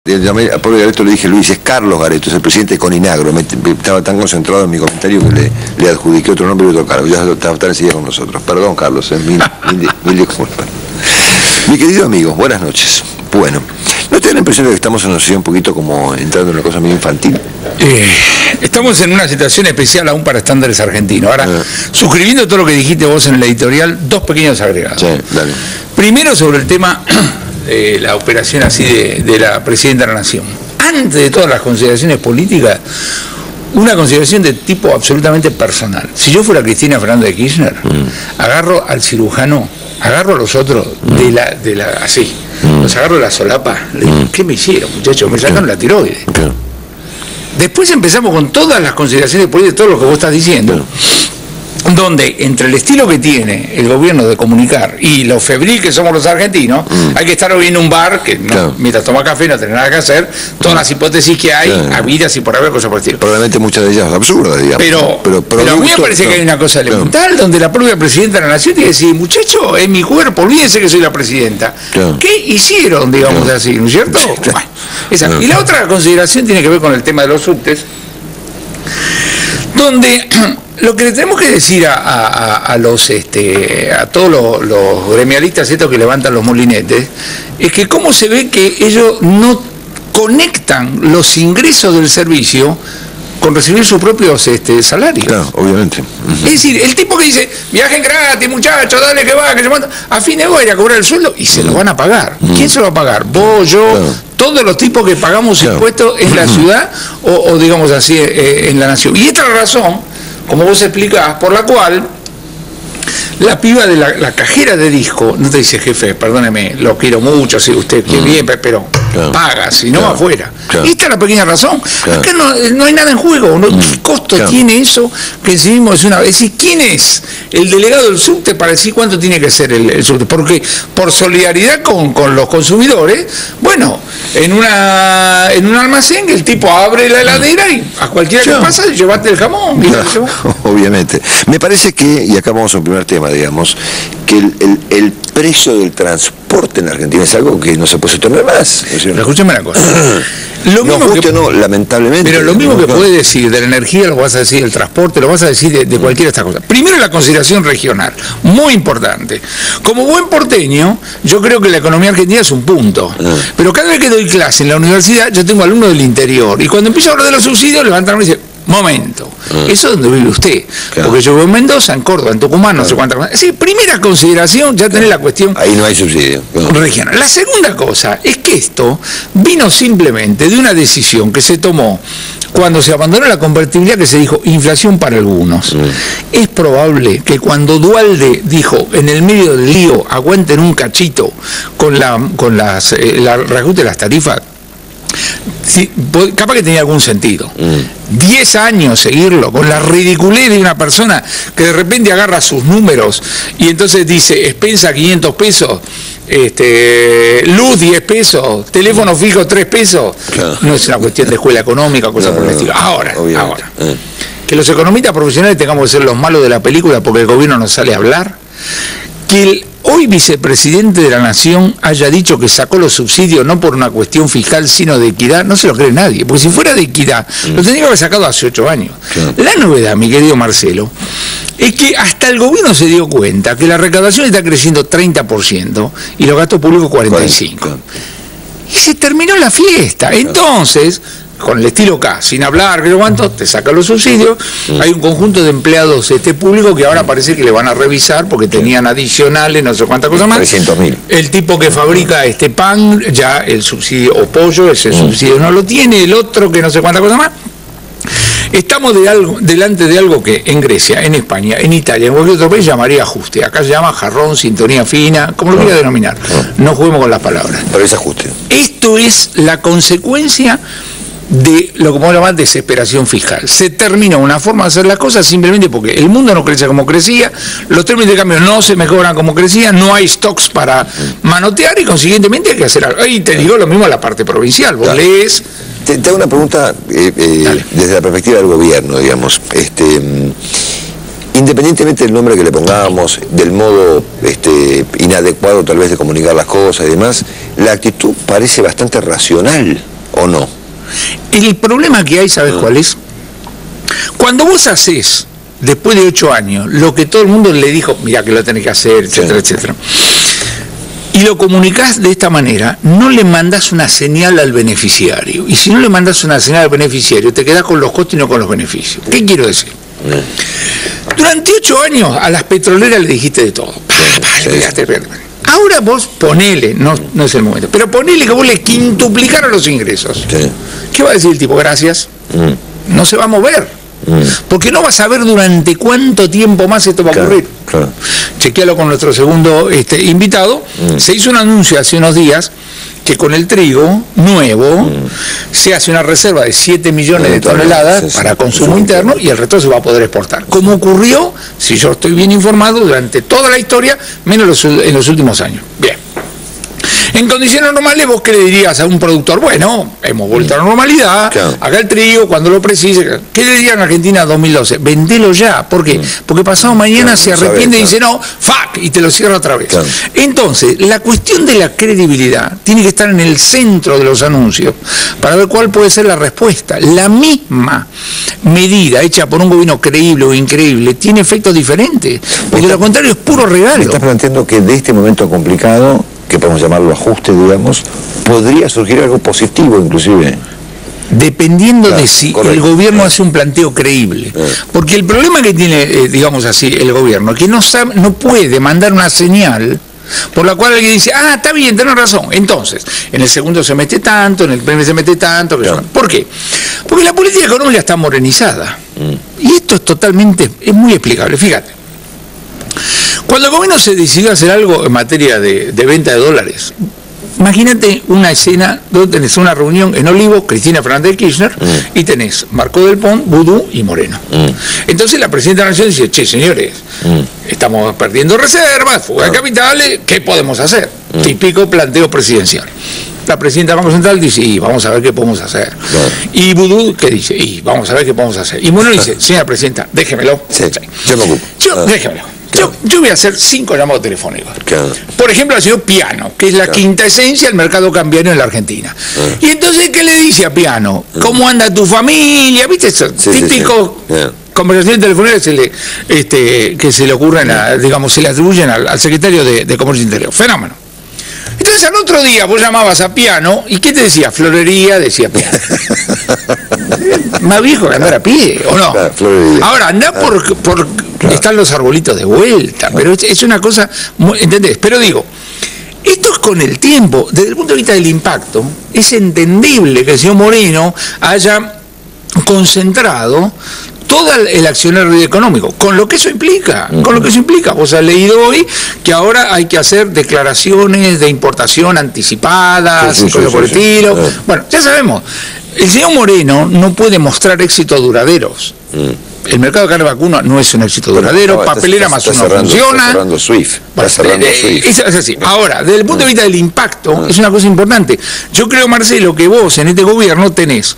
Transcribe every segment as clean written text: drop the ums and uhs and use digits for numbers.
Llamé a Pablo Gareto, le dije: Luis, es Carlos Gareto, es el presidente de Coninagro. Estaba tan concentrado en mi comentario que le adjudiqué otro nombre y otro cargo. Ya estaba tan enseguida con nosotros. Perdón, Carlos, mil disculpas. Mi querido amigo, buenas noches. Bueno, ¿no te da la impresión de que estamos en una situación un poquito como entrando en una cosa medio infantil? Estamos en una situación especial aún para estándares argentinos. Ahora, suscribiendo todo lo que dijiste vos en el editorial, dos pequeños agregados. Sí, dale. Primero, sobre el tema de la operación así de la Presidenta de la Nación. Antes de todas las consideraciones políticas, una consideración de tipo absolutamente personal. Si yo fuera Cristina Fernández de Kirchner, agarro al cirujano, agarro a los otros así, los agarro de la solapa, le digo: ¿qué me hicieron, muchachos? Me sacaron la tiroides. Después empezamos con todas las consideraciones políticas, todo lo que vos estás diciendo, donde entre el estilo que tiene el gobierno de comunicar y lo febril que somos los argentinos, hay que estar hoy en un bar que mientras toma café no tiene nada que hacer, todas las hipótesis que hay, habidas y por haber, cosas por el estilo. Probablemente muchas de ellas absurdas, digamos. Pero a mí me parece que hay una cosa elemental donde la propia Presidenta de la Nación tiene que decir: muchacho, es mi cuerpo, olvídense que soy la Presidenta. ¿Qué hicieron, digamos así, ¿no es cierto? Bueno, esa. Y la otra consideración tiene que ver con el tema de los subtes, donde lo que le tenemos que decir a todos los gremialistas estos que levantan los molinetes es que cómo se ve que ellos no conectan los ingresos del servicio con recibir sus propios salarios. Claro, obviamente. Es decir, el tipo que dice: viajen gratis, muchachos, dale que va, que se manda, a fin de voy a ir a cobrar el sueldo y se lo van a pagar. ¿Quién se lo va a pagar? Vos, yo, todos los tipos que pagamos impuestos en la ciudad o digamos así, en la nación. Y esta es la razón, como vos explicás, por la cual la piba de la cajera de disco no te dice: jefe, perdóneme, lo quiero mucho, si usted quiere bien, pero paga, si no afuera. Esta es la pequeña razón. Acá no hay nada en juego. ¿Qué costo tiene eso? Que decidimos es decir, ¿quién es el delegado del subte para decir cuánto tiene que ser el subte? Porque por solidaridad con los consumidores, bueno, en un almacén el tipo abre la heladera y a cualquiera que pasa llevate el jamón. Obviamente. Me parece que, y acá vamos a un primer tema, digamos, que el precio del transporte en Argentina es algo que no se puede sostener más. Pero escúchame una cosa. Lo mismo lamentablemente. Pero lo mismo que podés decir de la energía, lo vas a decir del transporte, lo vas a decir de cualquiera de estas cosas. Primero, la consideración regional, muy importante. Como buen porteño, yo creo que la economía argentina es un punto. Pero cada vez que doy clase en la universidad, yo tengo alumnos del interior. Y cuando empiezo a hablar de los subsidios, levantan y dicen: momento, eso es donde vive usted. Porque yo vivo en Mendoza, en Córdoba, en Tucumán, no sé cuántas cosas. Sí, primera consideración, ya tenés la cuestión. Ahí no hay subsidio. Regional. La segunda cosa es que esto vino simplemente de una decisión que se tomó cuando se abandonó la convertibilidad, que se dijo inflación para algunos. Es probable que cuando Duhalde dijo en el medio del lío aguanten un cachito con el reajuste de las tarifas, sí, capaz que tenía algún sentido. 10 años seguirlo con la ridiculez de una persona que de repente agarra sus números y entonces dice: expensa 500 pesos, luz 10 pesos, teléfono fijo 3 pesos. No es una cuestión de escuela económica, cosa por el estilo. Ahora, que los economistas profesionales tengamos que ser los malos de la película porque el gobierno nos sale a hablar, que el hoy vicepresidente de la Nación haya dicho que sacó los subsidios no por una cuestión fiscal sino de equidad, no se lo cree nadie, porque si fuera de equidad lo tendría que haber sacado hace 8 años. La novedad, mi querido Marcelo, es que hasta el gobierno se dio cuenta que la recaudación está creciendo 30% y los gastos públicos 45%. Y se terminó la fiesta. Entonces, con el estilo K, sin hablar, que cuánto, te saca los subsidios. Hay un conjunto de empleados públicos que ahora parece que le van a revisar porque tenían adicionales, no sé cuántas cosas más. 300.000. El tipo que fabrica pan, ya el subsidio, o pollo, ese subsidio no lo tiene, el otro que no sé cuántas cosas más. Estamos delante de algo que en Grecia, en España, en Italia, en cualquier otro país llamaría ajuste. Acá se llama jarrón, sintonía fina, como lo quiera denominar. No juguemos con las palabras. Pero es ajuste. Esto es la consecuencia de lo que podemos llamar desesperación fiscal. Se termina una forma de hacer las cosas simplemente porque el mundo no crece como crecía, los términos de cambio no se mejoran como crecía, no hay stocks para manotear y consiguientemente hay que hacer algo. Y te digo lo mismo a la parte provincial, vos lees... Te hago una pregunta desde la perspectiva del gobierno, digamos. Independientemente del nombre que le pongamos, del modo inadecuado tal vez de comunicar las cosas y demás, la actitud parece bastante racional. ¿O no? El problema que hay, ¿sabes cuál es? Cuando vos haces, después de 8 años, lo que todo el mundo le dijo, mira que lo tenés que hacer, etcétera, etcétera, y lo comunicás de esta manera, no le mandás una señal al beneficiario. Y si no le mandás una señal al beneficiario, te quedás con los costos y no con los beneficios. ¿Qué quiero decir? Durante 8 años a las petroleras le dijiste de todo. Ahora vos ponele, no es el momento, pero ponele que vos le quintuplicaron los ingresos. ¿Qué va a decir el tipo? Gracias. No se va a mover. Porque no vas a ver durante cuánto tiempo más esto va a ocurrir. Claro. Chequealo con nuestro segundo invitado. Se hizo un anuncio hace unos días que con el trigo nuevo se hace una reserva de 7 millones de toneladas para consumo interno y el resto se va a poder exportar. Como ocurrió, si yo estoy bien informado, durante toda la historia, menos en los últimos años. Bien. En condiciones normales, ¿vos qué le dirías a un productor? Bueno, hemos vuelto a la normalidad, acá el trigo, cuando lo precise. ¿Qué le dirían a Argentina 2012? Vendelo ya. ¿Por qué? Porque pasado mañana se arrepiente y dice, no, fuck, y te lo cierra otra vez. Entonces, la cuestión de la credibilidad tiene que estar en el centro de los anuncios para ver cuál puede ser la respuesta. La misma medida hecha por un gobierno creíble o increíble tiene efectos diferentes, porque lo contrario es puro regalo. Me estás planteando que de este momento complicado, que podemos llamarlo ajuste, digamos, podría surgir algo positivo inclusive. Dependiendo de si el gobierno hace un planteo creíble. Porque el problema que tiene, digamos así, el gobierno, que no puede mandar una señal por la cual alguien dice, ah, está bien, tenés razón. Entonces, en el segundo se mete tanto, en el primer se mete tanto. ¿Por qué? Porque la política económica está morenizada. Y esto es muy explicable. Fíjate. Cuando el gobierno se decidió hacer algo en materia de venta de dólares, imagínate una escena donde tenés una reunión en Olivos, Cristina Fernández de Kirchner, y tenés Marco del Pont, Vudú y Moreno. Entonces la presidenta de la Nación dice, che, señores, estamos perdiendo reservas, fuga de capitales, ¿qué podemos hacer? Típico planteo presidencial. La presidenta del Banco Central dice, y vamos a ver qué podemos hacer. Y Vudú, ¿qué dice? Y vamos a ver qué podemos hacer. Y Moreno dice, señora presidenta, déjemelo. Yo me ocupo. Déjemelo. Yo voy a hacer 5 llamados telefónicos. Por ejemplo, ha sido Piano, que es la quinta esencia del mercado cambiario en la Argentina. Y entonces, ¿qué le dice a Piano? ¿Cómo anda tu familia? ¿Viste eso? Típico conversación telefónica que se le ocurren, digamos, se le atribuyen al secretario de Comercio Interior. Fenómeno. Entonces al otro día vos llamabas a Piano y ¿qué te decía? Florería, decía Piano. Más viejo que andar a pie, ¿o no? Ahora, andá por están los arbolitos de vuelta, pero es una cosa, ¿entendés? Pero digo, esto es con el tiempo, desde el punto de vista del impacto, es entendible que el señor Moreno haya concentrado todo el accionario económico, con lo que eso implica, Vos has leído hoy que ahora hay que hacer declaraciones de importación anticipadas, y cosas por el estilo. Bueno, ya sabemos, el señor Moreno no puede mostrar éxitos duraderos. El mercado de carne vacuna no es un éxito duradero, papelera más uno funciona. Está cerrando Swift. Es así. Ahora, desde el punto de vista del impacto, es una cosa importante. Yo creo, Marcelo, que vos en este gobierno tenés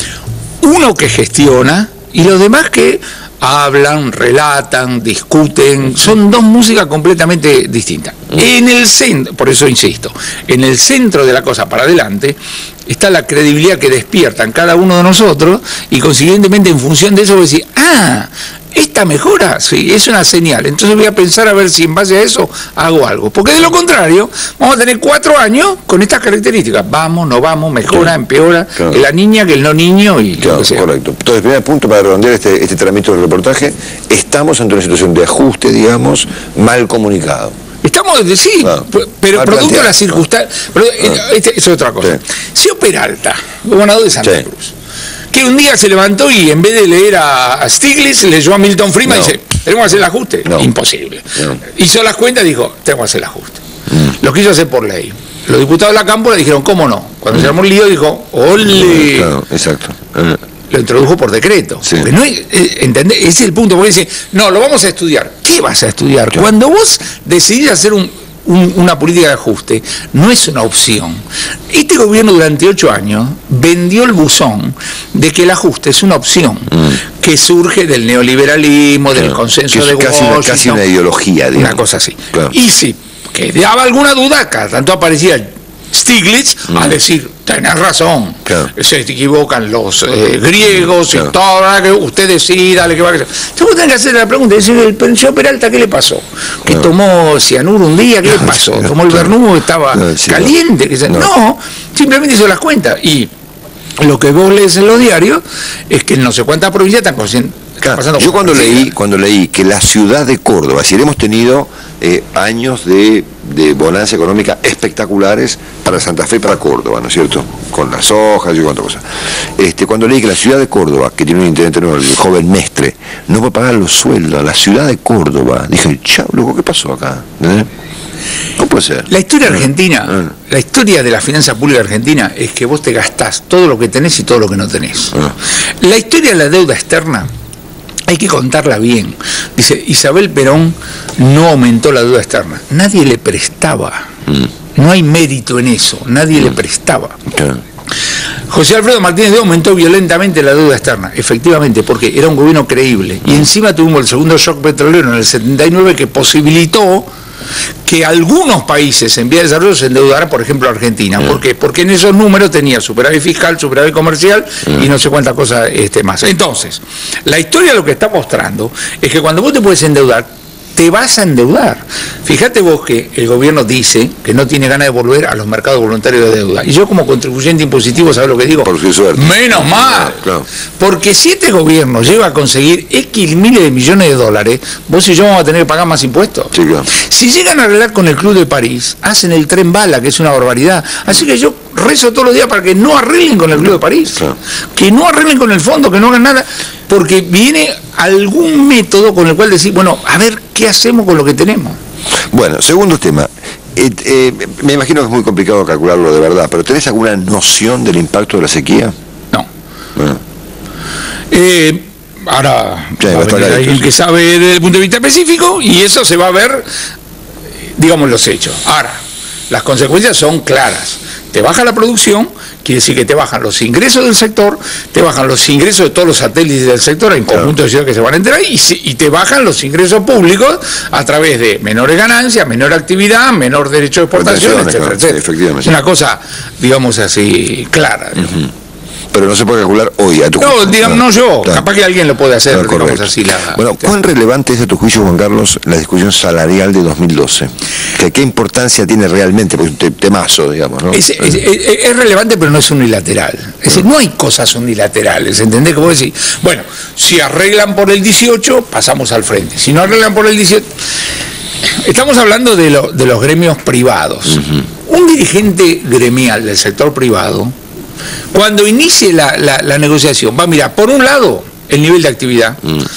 uno que gestiona y los demás que hablan, relatan, discuten, son dos músicas completamente distintas. En el centro, por eso insisto, en el centro de la cosa para adelante está la credibilidad que despiertan cada uno de nosotros y consiguientemente en función de eso voy a decir, esta mejora, sí, es una señal, entonces voy a pensar a ver si en base a eso hago algo, porque de lo contrario vamos a tener 4 años con estas características, vamos, no vamos, mejora, empeora, que la niña, que el no niño y lo que sea. Correcto. Entonces, primer punto para redondear este trámite del reportaje, estamos ante una situación de ajuste, digamos, mal comunicado. Estamos, sí, pero producto de las circunstancias. Esta es otra cosa. Señor Peralta, gobernador de Santa Cruz, que un día se levantó y en vez de leer a Stiglitz, leyó a Milton Friedman y dice, tenemos que hacer el ajuste. Imposible. Hizo las cuentas y dijo, tenemos que hacer el ajuste. Lo quiso hacer por ley. Los diputados de la Cámpora dijeron, ¿cómo no? Cuando se armó el lío dijo, ¡ole! Exacto. Lo introdujo por decreto. Porque no ¿entendés? Ese es el punto. Porque dice, no, lo vamos a estudiar. ¿Qué vas a estudiar? Cuando vos decidís hacer una política de ajuste, no es una opción. Este gobierno durante 8 años vendió el buzón de que el ajuste es una opción que surge del neoliberalismo, del consenso de Washington. Casi una ideología, digamos. Una cosa así. Y si quedaba alguna duda, cada tanto aparecía Stiglitz a decir, tenés razón, Claro. se equivocan los griegos y todo, que usted decida, que va a hacer. Entonces vos tenés que hacer la pregunta, decir, el señor Peralta, ¿qué le pasó? ¿Que tomó cianuro un día? ¿Qué le pasó? ¿Tomó el vermú? ¿Estaba caliente? No, simplemente hizo las cuentas. Y lo que vos lees en los diarios es que en no sé cuántas provincias están pasando. Yo cuando leí que la ciudad de Córdoba, si hemos tenido años de bonanza económica espectaculares para Santa Fe y para Córdoba, ¿no es cierto? Con las hojas y cuántas cosas. Cuando leí que la ciudad de Córdoba, que tiene un intendente nuevo, el joven Mestre, no puede pagar los sueldos a la ciudad de Córdoba, dije, chao, loco, ¿qué pasó acá? ¿Cómo puede ser? La historia argentina, la historia de la finanza pública argentina es que vos te gastás todo lo que tenés y todo lo que no tenés. La historia de la deuda externa hay que contarla bien. Dice, Isabel Perón no aumentó la deuda externa. Nadie le prestaba. No hay mérito en eso. Nadie le prestaba. José Alfredo Martínez de aumentó violentamente la deuda externa, efectivamente, porque era un gobierno creíble. Y encima tuvimos el segundo shock petrolero en el 79 que posibilitó que algunos países en vía de desarrollo se endeudaran, por ejemplo Argentina. ¿Por qué? Porque en esos números tenía superávit fiscal, superávit comercial y no sé cuántas cosas más. Entonces, la historia lo que está mostrando es que cuando vos te puedes endeudar, te vas a endeudar. Fíjate vos que el gobierno dice que no tiene ganas de volver a los mercados voluntarios de deuda. Y yo como contribuyente impositivo, ¿sabes lo que digo? Por su suerte. Menos mal. Claro. Porque si este gobierno llega a conseguir X miles de millones de dólares, vos y yo vamos a tener que pagar más impuestos. Sí, claro. Si llegan a arreglar con el Club de París, hacen el tren bala, que es una barbaridad. Así que yo rezo todos los días para que no arreglen con el Club de París. Claro. Que no arreglen con el fondo, que no hagan nada. Porque viene algún método con el cual decir, bueno, a ver qué hacemos con lo que tenemos. Bueno, segundo tema. Me imagino que es muy complicado calcularlo de verdad, pero ¿tenés alguna noción del impacto de la sequía? No. Bueno. Ahora Sí, va a venir alguien que sabe desde el punto de vista específico y eso se va a ver, digamos, los hechos. Ahora, las consecuencias son claras. Te baja la producción, quiere decir que te bajan los ingresos del sector, te bajan los ingresos de todos los satélites del sector, en conjunto de ciudades que se van a enterar, y te bajan los ingresos públicos a través de menores ganancias, menor actividad, menor derecho de exportación, etcétera, claro, etcétera. sí, efectivamente. Es una cosa, digamos así, clara. Pero no se puede calcular hoy a tu juicio. No, digamos, no yo, Claro. capaz que alguien lo puede hacer, Claro, digamos correcto. así. Bueno, ¿cuán relevante es a tu juicio, Juan Carlos, la discusión salarial de 2012? ¿Qué importancia tiene realmente? Porque es un temazo, digamos, ¿no? Es relevante, pero no es unilateral. Es decir, no hay cosas unilaterales, ¿entendés? Como decir, bueno, si arreglan por el 18, pasamos al frente. Si no arreglan por el 18... Estamos hablando de los gremios privados. Un dirigente gremial del sector privado, cuando inicie la negociación, va a mirar, por un lado, el nivel de actividad,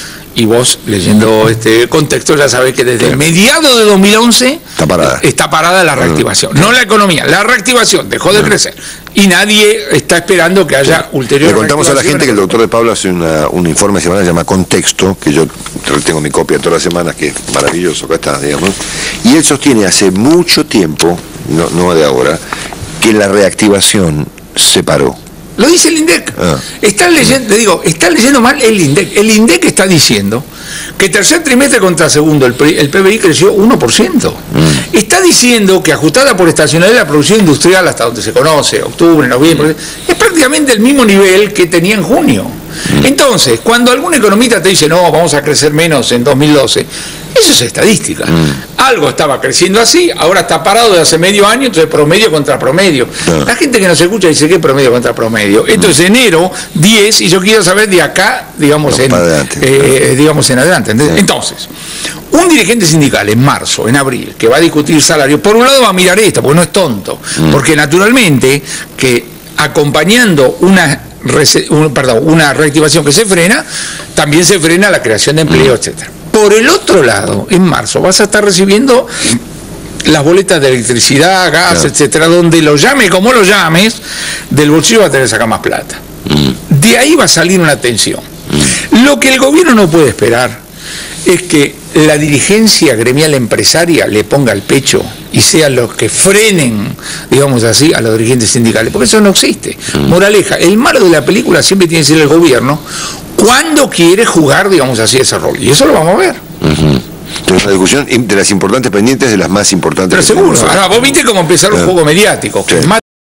y vos, leyendo este contexto, ya sabés que desde mediados de 2011 está parada la reactivación. No la economía, la reactivación dejó de crecer. Y nadie está esperando que haya ulterior. Le contamos a la gente que el doctor de Pablo hace un informe semanal, se llama Contexto, que yo tengo mi copia todas las semanas, que es maravilloso, acá está, digamos. Y él sostiene hace mucho tiempo, no de ahora, que la reactivación se paró. Lo dice el INDEC. Están leyendo mal el INDEC. El INDEC está diciendo que tercer trimestre contra segundo el PBI creció 1%. Está diciendo que ajustada por estacionalidad la producción industrial hasta donde se conoce, octubre, noviembre, es prácticamente el mismo nivel que tenía en junio. Entonces, cuando algún economista te dice, no, vamos a crecer menos en 2012, eso es estadística. Algo estaba creciendo así, ahora está parado de hace medio año, entonces promedio contra promedio. La gente que nos escucha dice, ¿qué promedio contra promedio? Esto es enero 10 y yo quiero saber de acá, digamos, en adelante. Entonces, un dirigente sindical en marzo, en abril, que va a discutir salario, por un lado va a mirar esto, porque no es tonto, porque naturalmente que acompañando una reactivación que se frena, también se frena la creación de empleo, etcétera. Por el otro lado, en marzo vas a estar recibiendo las boletas de electricidad, gas, etcétera, donde lo llame como lo llames, del bolsillo va a tener que sacar más plata. De ahí va a salir una tensión. Lo que el gobierno no puede esperar es que la dirigencia gremial empresaria le ponga el pecho y sean los que frenen, digamos así, a los dirigentes sindicales, porque eso no existe. Moraleja, el malo de la película siempre tiene que ser el gobierno cuando quiere jugar, digamos así, ese rol, y eso lo vamos a ver. Una discusión de las importantes pendientes de las más importantes. Pero seguro, ahora vos viste cómo empezaron los juegos mediáticos, que Sí. Macri